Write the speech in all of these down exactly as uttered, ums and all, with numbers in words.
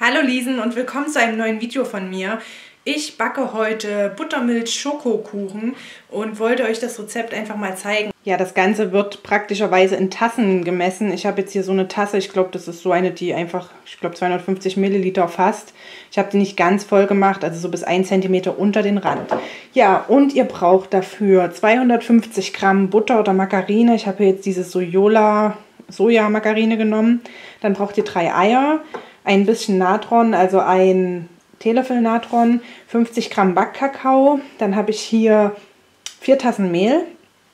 Hallo Liesen und willkommen zu einem neuen Video von mir. Ich backe heute Buttermilch-Schokokuchen und wollte euch das Rezept einfach mal zeigen. Ja, das Ganze wird praktischerweise in Tassen gemessen. Ich habe jetzt hier so eine Tasse, ich glaube, das ist so eine, die einfach, ich glaube, zweihundertfünfzig Milliliter fasst. Ich habe die nicht ganz voll gemacht, also so bis ein Zentimeter unter den Rand. Ja, und ihr braucht dafür zweihundertfünfzig Gramm Butter oder Margarine. Ich habe hier jetzt dieses Sojola Soja-Margarine genommen. Dann braucht ihr drei Eier, ein bisschen Natron, also ein Teelöffel Natron, fünfzig Gramm Backkakao. Dann habe ich hier vier Tassen Mehl,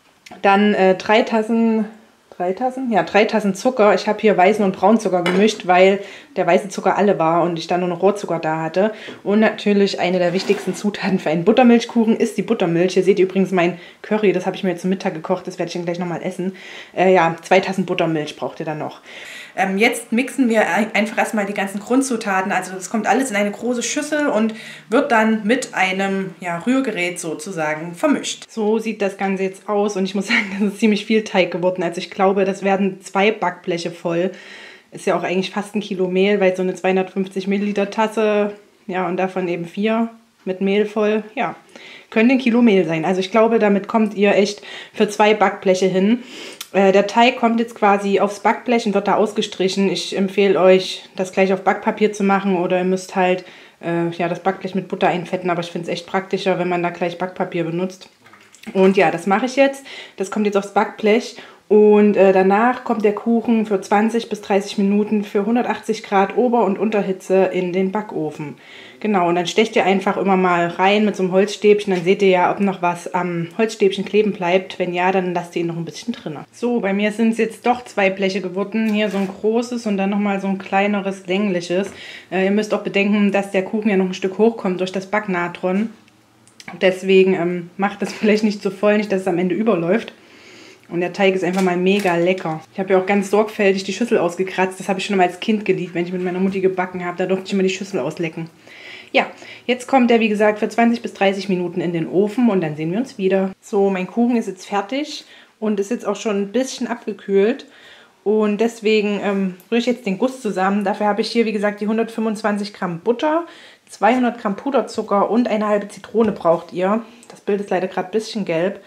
dann äh, drei Tassen, drei Tassen? Ja, drei Tassen Zucker. Ich habe hier weißen und Braunzucker gemischt, weil der weiße Zucker alle war und ich dann nur noch Rohrzucker da hatte. Und natürlich eine der wichtigsten Zutaten für einen Buttermilchkuchen ist die Buttermilch. Hier seht ihr übrigens mein Curry, das habe ich mir jetzt zum Mittag gekocht, das werde ich dann gleich nochmal essen. Äh, ja, zwei Tassen Buttermilch braucht ihr dann noch. Ähm, jetzt mixen wir einfach erstmal die ganzen Grundzutaten, also das kommt alles in eine große Schüssel und wird dann mit einem ja, Rührgerät sozusagen vermischt. So sieht das Ganze jetzt aus und ich muss sagen, das ist ziemlich viel Teig geworden. Also ich glaube, das werden zwei Backbleche voll. Ist ja auch eigentlich fast ein Kilo Mehl, weil so eine zweihundertfünfzig Milliliter Tasse, ja, und davon eben vier mit Mehl voll, ja, könnte ein Kilo Mehl sein. Also ich glaube, damit kommt ihr echt für zwei Backbleche hin. Äh, der Teig kommt jetzt quasi aufs Backblech und wird da ausgestrichen. Ich empfehle euch, das gleich auf Backpapier zu machen oder ihr müsst halt äh, ja, das Backblech mit Butter einfetten, aber ich finde es echt praktischer, wenn man da gleich Backpapier benutzt. Und ja, das mache ich jetzt. Das kommt jetzt aufs Backblech. Und äh, danach kommt der Kuchen für zwanzig bis dreißig Minuten für hundertachtzig Grad Ober- und Unterhitze in den Backofen. Genau, und dann stecht ihr einfach immer mal rein mit so einem Holzstäbchen. Dann seht ihr ja, ob noch was am Holzstäbchen kleben bleibt. Wenn ja, dann lasst ihr ihn noch ein bisschen drin. So, bei mir sind es jetzt doch zwei Bleche geworden. Hier so ein großes und dann nochmal so ein kleineres, längliches. Äh, ihr müsst auch bedenken, dass der Kuchen ja noch ein Stück hochkommt durch das Backnatron. Deswegen ähm, macht das vielleicht nicht so voll, nicht, dass es am Ende überläuft. Und der Teig ist einfach mal mega lecker. Ich habe ja auch ganz sorgfältig die Schüssel ausgekratzt. Das habe ich schon immer als Kind geliebt, wenn ich mit meiner Mutti gebacken habe. Da durfte ich immer die Schüssel auslecken. Ja, jetzt kommt der, wie gesagt, für zwanzig bis dreißig Minuten in den Ofen und dann sehen wir uns wieder. So, mein Kuchen ist jetzt fertig und ist jetzt auch schon ein bisschen abgekühlt. Und deswegen ähm, rühre ich jetzt den Guss zusammen. Dafür habe ich hier, wie gesagt, die hundertfünfundzwanzig Gramm Butter, zweihundert Gramm Puderzucker und eine halbe Zitrone braucht ihr. Das Bild ist leider gerade ein bisschen gelb.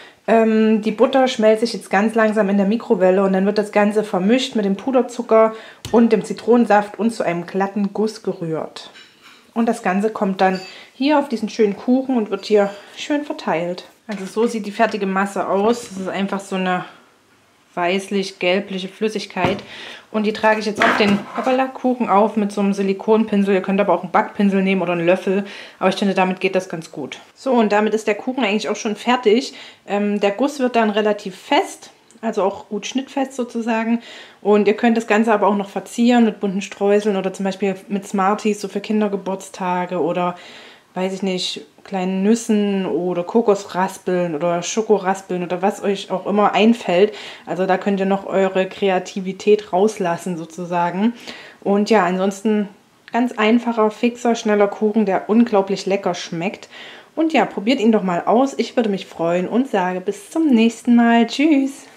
Ähm, die Butter schmelzt sich jetzt ganz langsam in der Mikrowelle und dann wird das Ganze vermischt mit dem Puderzucker und dem Zitronensaft und zu einem glatten Guss gerührt. Und das Ganze kommt dann hier auf diesen schönen Kuchen und wird hier schön verteilt. Also so sieht die fertige Masse aus. Das ist einfach so eine weißlich-gelbliche Flüssigkeit. Und die trage ich jetzt auf den Kuchen auf mit so einem Silikonpinsel. Ihr könnt aber auch einen Backpinsel nehmen oder einen Löffel. Aber ich finde, damit geht das ganz gut. So, und damit ist der Kuchen eigentlich auch schon fertig. Ähm, der Guss wird dann relativ fest, also auch gut schnittfest sozusagen. Und ihr könnt das Ganze aber auch noch verzieren mit bunten Streuseln oder zum Beispiel mit Smarties, so für Kindergeburtstage oder, weiß ich nicht, kleinen Nüssen oder Kokosraspeln oder Schokoraspeln oder was euch auch immer einfällt. Also da könnt ihr noch eure Kreativität rauslassen sozusagen. Und ja, ansonsten ganz einfacher, fixer, schneller Kuchen, der unglaublich lecker schmeckt. Und ja, probiert ihn doch mal aus. Ich würde mich freuen und sage bis zum nächsten Mal. Tschüss!